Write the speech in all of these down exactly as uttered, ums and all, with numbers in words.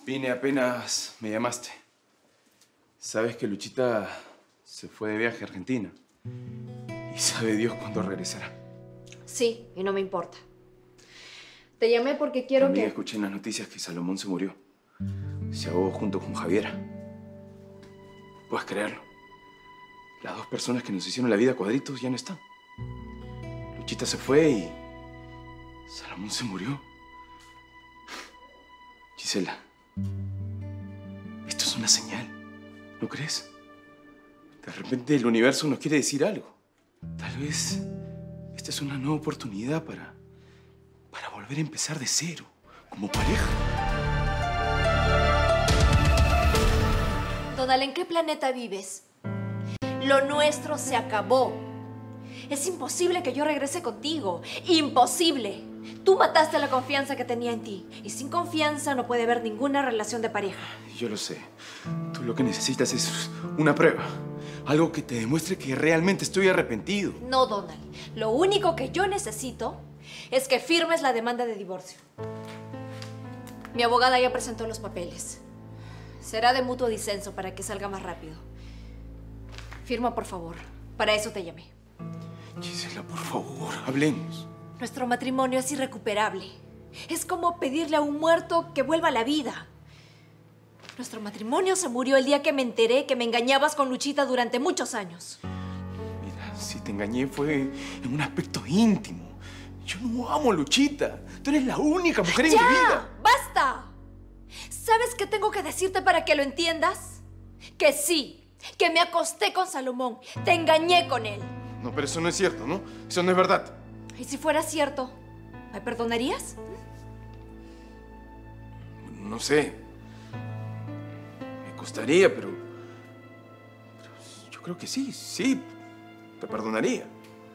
Vine apenas me llamaste. Sabes que Luchita se fue de viaje a Argentina. Y sabe Dios cuándo regresará. Sí, y no me importa. Te llamé porque quiero También que... escuché en las noticias que Salomón se murió. Se ahogó junto con Javiera. ¿Puedes creerlo? Las dos personas que nos hicieron la vida a cuadritos ya no están. Luchita se fue y... Salomón se murió. Gisela, esto es una señal, ¿no crees? De repente el universo nos quiere decir algo. Tal vez esta es una nueva oportunidad para... para volver a empezar de cero, como pareja. Donald, ¿en qué planeta vives? Lo nuestro se acabó. Es imposible que yo regrese contigo. ¡Imposible! Tú mataste la confianza que tenía en ti. Y sin confianza no puede haber ninguna relación de pareja. Yo lo sé. Tú lo que necesitas es una prueba. Algo que te demuestre que realmente estoy arrepentido. No, Donald. Lo único que yo necesito es que firmes la demanda de divorcio. Mi abogada ya presentó los papeles. Será de mutuo disenso para que salga más rápido. Firma, por favor. Para eso te llamé. Gisela, por favor, hablemos. Nuestro matrimonio es irrecuperable. Es como pedirle a un muerto que vuelva a la vida. Nuestro matrimonio se murió el día que me enteré que me engañabas con Luchita durante muchos años. Mira, si te engañé fue en un aspecto íntimo. Yo no amo a Luchita. Tú eres la única mujer en ¡Ya! mi vida. ¡Basta! ¿Sabes qué tengo que decirte para que lo entiendas? Que sí, que me acosté con Salomón. Te engañé con él. No, pero eso no es cierto, ¿no? Eso no es verdad. ¿Y si fuera cierto, me perdonarías? No sé. Me costaría, pero... pero yo creo que sí, sí. Te perdonaría.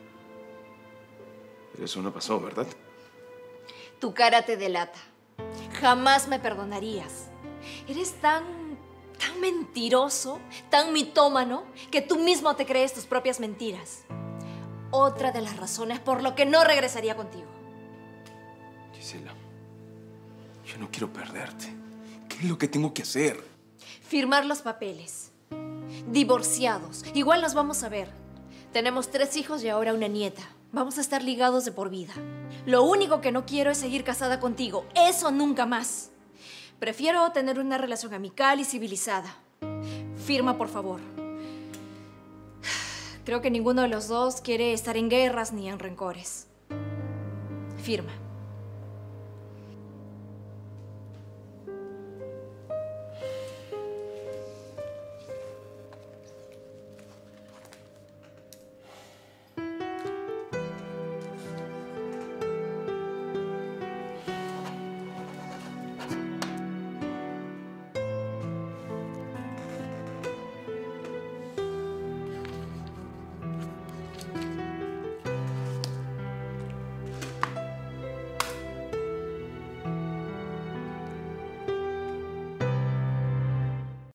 Pero eso no pasó, ¿verdad? Tu cara te delata. Jamás me perdonarías. Eres tan, tan mentiroso, tan mitómano, que tú mismo te crees tus propias mentiras. Otra de las razones por lo que no regresaría contigo. Gisela, yo no quiero perderte. ¿Qué es lo que tengo que hacer? Firmar los papeles. Divorciados. Igual nos vamos a ver. Tenemos tres hijos y ahora una nieta. Vamos a estar ligados de por vida. Lo único que no quiero es seguir casada contigo. Eso nunca más. Prefiero tener una relación amical y civilizada. Firma, por favor. Creo que ninguno de los dos quiere estar en guerras ni en rencores. Firma.